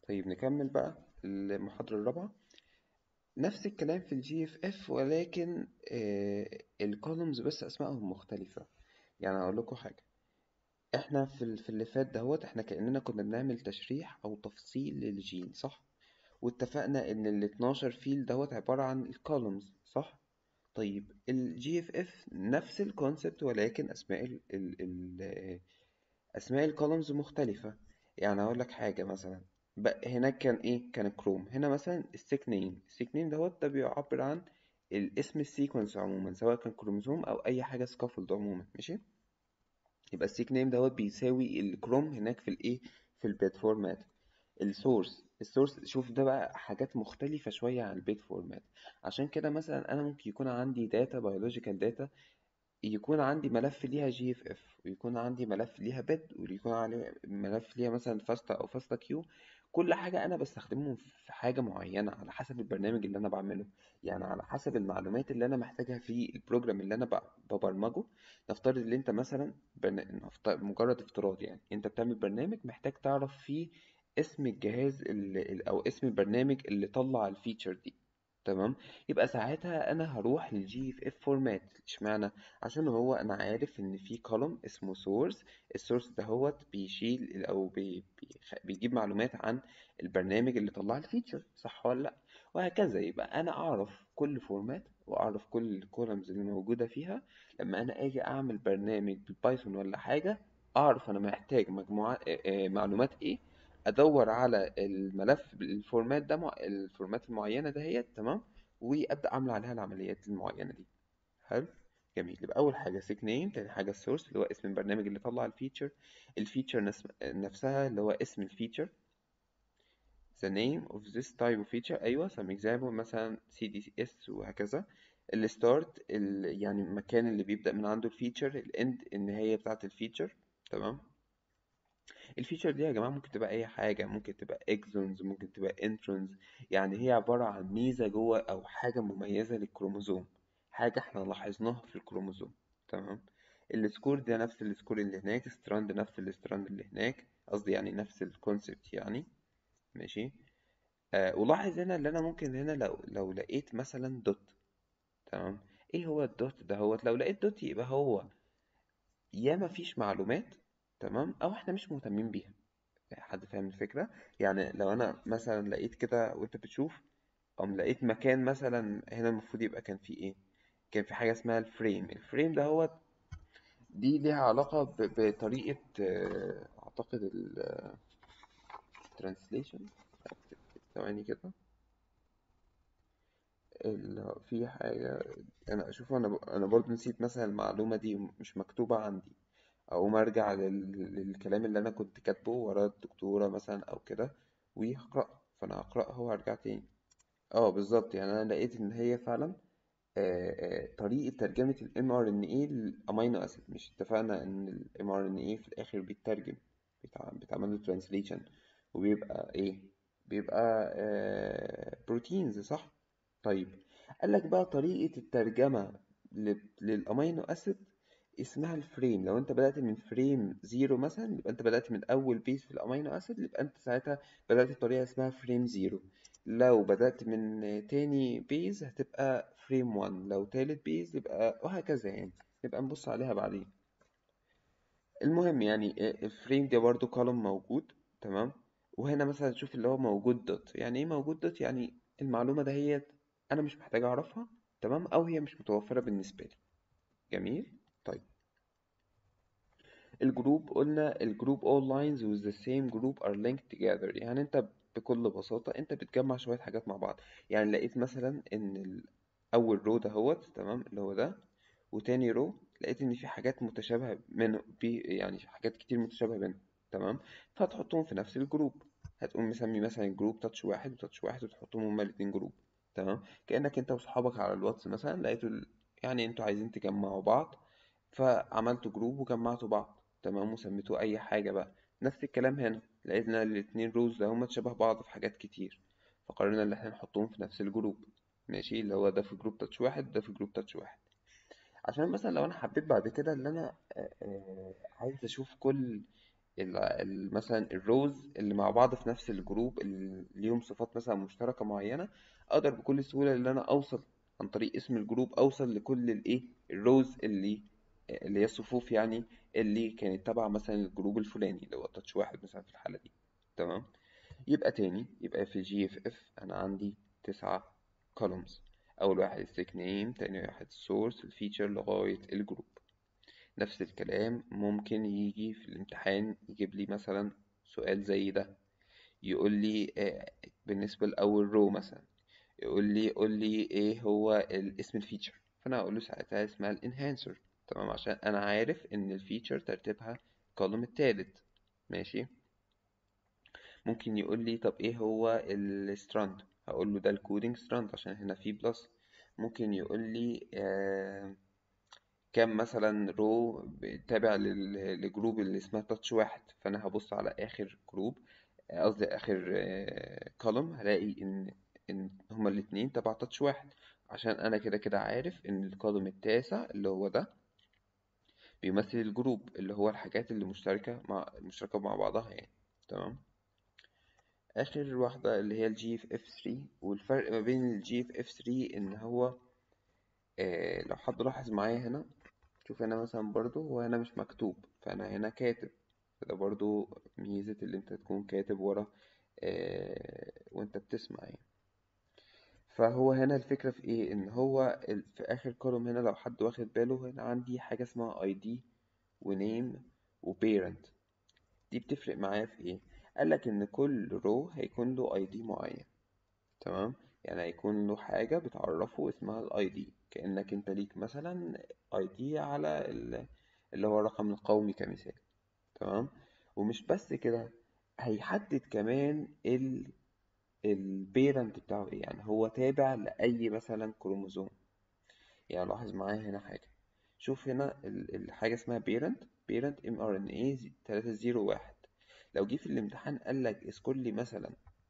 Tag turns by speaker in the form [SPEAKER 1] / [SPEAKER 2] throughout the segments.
[SPEAKER 1] طيب نكمل بقى المحاضرة الرابعة. نفس الكلام في الجي اف اف، ولكن الكولومز بس اسمائهم مختلفة. يعني اقول لكم حاجة، احنا في اللي فات دهوت احنا كأننا كنا بنعمل تشريح او تفصيل للجين، صح؟ واتفقنا ان ال 12 فيل دوت عبارة عن الكولومز، صح؟ طيب الجي اف اف نفس الكونسبت، ولكن اسماء الكولومز مختلفة. يعني اقول لك حاجة مثلا، هناك كان ايه؟ كان كروم. هنا مثلا السيك نيم دوت ده بيعبر عن الاسم السيكونس عموما، سواء كان كروموسوم او اي حاجة سكافولد عموما، ماشي؟ يبقى السيك نيم دوت بيساوي الكروم هناك في الايه، في البيت فورمات. السورس شوف ده بقى حاجات مختلفة شوية عن البيت فورمات. عشان كده مثلا انا ممكن يكون عندي داتا، بيولوجيكال داتا، يكون عندي ملف ليها جي اف اف، ويكون عندي ملف ليها بيد، ويكون عندي ملف ليها مثلا فاستا او فاستا كيو. كل حاجة انا بستخدمهم في حاجة معينة على حسب البرنامج اللي انا بعمله، يعني على حسب المعلومات اللي انا محتاجها في البروجرام اللي انا ببرمجه. نفترض ان انت مثلا مجرد افتراض، يعني انت بتعمل برنامج محتاج تعرف فيه اسم الجهاز او اسم البرنامج اللي طلع الفيتشر دي، تمام؟ يبقى ساعتها انا هروح للجي اف اف فورمات. اشمعنى؟ عشان هو انا عارف ان في كولوم اسمه سورس. السورس ده هو بيشيل او بيجيب معلومات عن البرنامج اللي طلع الفيتشر، صح ولا لا؟ وهكذا. يبقى انا اعرف كل فورمات واعرف كل الكولومز اللي موجوده فيها. لما انا اجي اعمل برنامج بالبايثون ولا حاجه، اعرف انا محتاج مجموعه معلومات ايه، ادور على الملف بالفورمات ده، الفورمات المعينه دهيت، تمام؟ وابدا اعمل عليها العمليات المعينه دي. حلو، جميل. يبقى اول حاجه سيك نيم، تاني حاجه السورس اللي هو اسم البرنامج اللي طلع الفيتشر، الفيتشر نفسها اللي هو اسم الفيتشر، the name of this type of feature. ايوه some example مثلا CDS وهكذا. الستارت يعني المكان اللي بيبدأ من عنده الفيتشر، الاند النهاية بتاعة الفيتشر، تمام؟ الفيتشر دي يا جماعة ممكن تبقى أي حاجة، ممكن تبقى اكزونز، ممكن تبقى انترونز. يعني هي عبارة عن ميزة جوه أو حاجة مميزة للكروموزوم، حاجة احنا لاحظناها في الكروموزوم، تمام؟ السكور ده نفس السكور اللي هناك، ستراند نفس الستراند اللي هناك، قصدي يعني نفس الكونسبت يعني، ماشي؟ ولاحظ هنا اللي أنا ممكن هنا لو لقيت مثلا دوت، تمام؟ ايه هو الدوت ده؟ هو لو لقيت دوت يبقى هو يا مفيش معلومات، تمام، أو احنا مش مهتمين بيها. حد فاهم الفكرة؟ يعني لو أنا مثلا لقيت كده وأنت بتشوف، أو لقيت مكان مثلا هنا المفروض يبقى كان فيه إيه؟ كان في حاجة اسمها الفريم ده هو، دي ليها علاقة بطريقة أعتقد الترانسليشن. ثواني كده، في حاجة أنا أشوف، أنا برضو نسيت مثلا المعلومة دي مش مكتوبة عندي. أقوم أرجع للكلام اللي أنا كنت كاتبه ورا الدكتورة مثلا أو كده، وهقرأ، فأنا هقرأها وهرجع تاني. اه بالظبط، يعني انا لقيت ان هي فعلا طريقة ترجمة ال mRNA للأمينو أسيد. مش اتفقنا إن ال mRNA في الآخر بيترجم، بيتعمل له translation، وبيبقى إيه؟ بيبقى بروتينز، صح؟ طيب، قالك بقى طريقة الترجمة للأمينو أسيد اسمها الفريم. لو أنت بدأت من فريم زيرو مثلا، يبقى أنت بدأت من أول بيس في الأمينو أسيد، يبقى أنت ساعتها بدأت بطريقة اسمها فريم زيرو. لو بدأت من تاني بيز هتبقى فريم 1، لو تالت بيز يبقى وهكذا يعني، نبقى نبص عليها بعدين. المهم يعني الفريم دي برضو كولوم موجود، تمام؟ وهنا مثلا تشوف اللي هو موجود دوت. يعني ايه موجود دوت؟ يعني المعلومة دهيت انا مش محتاج اعرفها، تمام، او هي مش متوفرة بالنسبة لي. جميل. طيب الجروب، قلنا الجروب all lines with the same group are linked together. يعني انت بكل بساطة انت بتجمع شوية حاجات مع بعض. يعني لقيت مثلا ان اول رو دهوت، تمام، اللي هو ده، وتاني رو لقيت ان في حاجات متشابهة منه، يعني حاجات كتير متشابهة بينهم، تمام؟ فهتحطهم في نفس الجروب. هتقوم مسمي مثلا جروب تاتش واحد وتاتش واحد، وتحطهم هما الاتنين جروب، تمام؟ كأنك انت وصحابك على الواتس مثلا لقيتوا يعني انتوا عايزين تجمعوا بعض، فعملتوا جروب وجمعتوا بعض، تمام، وسميتوه اي حاجة بقى. نفس الكلام هنا، لقينا الاتنين روز ده هما شبه بعض في حاجات كتير، فقررنا ان احنا نحطهم في نفس الجروب، ماشي؟ اللي هو ده في جروب تاتش واحد، ده في جروب تاتش واحد. عشان مثلا لو انا حبيت بعد كده ان انا عايز اشوف كل مثلا الروز اللي مع بعض في نفس الجروب اللي ليهم صفات مثلا مشتركة معينة، اقدر بكل سهولة ان انا اوصل عن طريق اسم الجروب، اوصل لكل الايه الروز اللي هي الصفوف يعني، اللي كانت تبع مثلا الجروب الفلاني اللي هو تاتش واحد مثلا في الحالة دي. تمام. يبقى تاني، يبقى في الجي اف اف انا عندي 9 columns. اول واحد السيك نيم، تاني واحد السورس، الفيتشر، لغاية الجروب. نفس الكلام ممكن يجي في الامتحان يجيب لي مثلا سؤال زي ده، يقول لي بالنسبة لأول رو مثلا، يقول لي قول لي ايه هو اسم الفيتشر، فانا اقول له ساعتها اسمها الانهانسر. تمام، عشان انا عارف ان الفيتشر ترتيبها الكولوم التالت. ماشي. ممكن يقول لي طب ايه هو الستراند، هقول له ده الكودينج ستراند عشان هنا في بلس. ممكن يقول لي كام مثلا رو تابع لجروب اللي اسمها تاتش واحد، فانا هبص على اخر جروب، قصدي اخر كولوم، هلاقي ان هما الاتنين تبع تاتش واحد، عشان انا كده كده عارف ان الكولوم التاسع اللي هو ده بيمثل الجروب اللي هو الحاجات اللي مشتركة مع بعضها يعني. تمام. اخر واحدة اللي هي الجي اف اف 3، والفرق ما بين الجي اف اف 3 ان هو لو حد لاحظ معايا هنا، شوف هنا مثلا برضو هو هنا مش مكتوب، فأنا هنا كاتب. فده برضو ميزة اللي انت تكون كاتب ورا وانت بتسمع يعني. فهو هنا الفكرة في ايه، ان هو في اخر كولوم هنا لو حد واخد باله، هنا عندي حاجة اسمها اي دي ونيم وبيرنت. دي بتفرق معايا في ايه؟ قالك ان كل رو هيكون له اي دي معين. تمام. يعني هيكون له حاجة بتعرفه اسمها الاي دي، كأنك انت ليك مثلا اي دي على اللي هو الرقم القومي كمثال. تمام. ومش بس كده، هيحدد كمان البيرنت بتاعه ايه، يعني هو تابع لأي مثلا كروموزوم. يعني لاحظ معايا هنا حاجة، شوف هنا الحاجة اسمها بيرنت ام ار ان اي 301. لو جه في الامتحان قال لك اذكر لي مثلا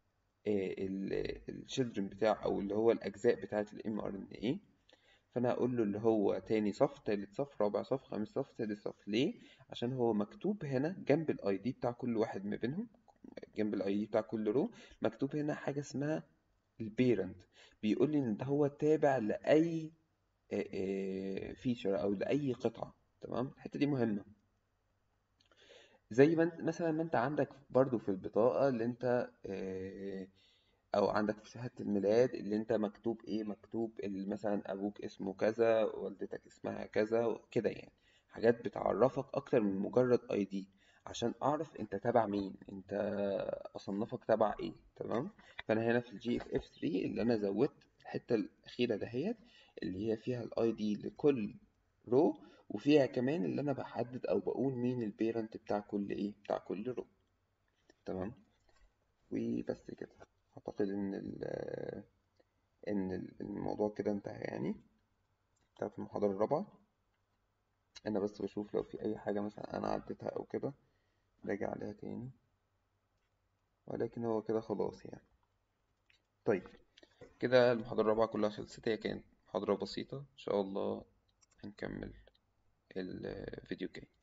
[SPEAKER 1] الشيلدرن بتاعه او اللي هو الاجزاء بتاعه الام ار ان اي، فانا هقول له اللي هو تاني صف، تالت صف، رابع صف، خامس صف، سادس صف. ليه؟ عشان هو مكتوب هنا جنب الاي دي بتاع كل واحد ما بينهم، جنب الاي دي بتاع كل رو مكتوب هنا حاجه اسمها البيرنت، بيقول لي ان ده هو تابع لاي فيتشر او لاي قطعه. تمام. الحته دي مهمه. زي ما انت مثلا ما انت عندك برضو في البطاقه اللي انت او عندك في شهادة الميلاد اللي انت مكتوب ايه، مكتوب مثلا ابوك اسمه كذا، والدتك اسمها كذا كده يعني، حاجات بتعرفك اكتر من مجرد اي دي، عشان اعرف انت تبع مين، انت اصنفك تبع ايه. تمام. فانا هنا في الجي اف اف 3 اللي انا زودت الحتة الاخيرة دهيت، اللي هي فيها الاي دي لكل رو، وفيها كمان اللي انا بحدد او بقول مين البيرنت بتاع كل ايه، بتاع كل رو. تمام. وبس كده. أعتقد إن الموضوع كده انتهى يعني، بتاعت المحاضرة الرابعة. أنا بس بشوف لو في أي حاجة مثلا أنا عديتها أو كده راجع عليها تاني، ولكن هو كده خلاص يعني. طيب، كده المحاضرة الرابعة كلها خلصت، هي كانت محاضرة بسيطة. إن شاء الله هنكمل الفيديو الجاي.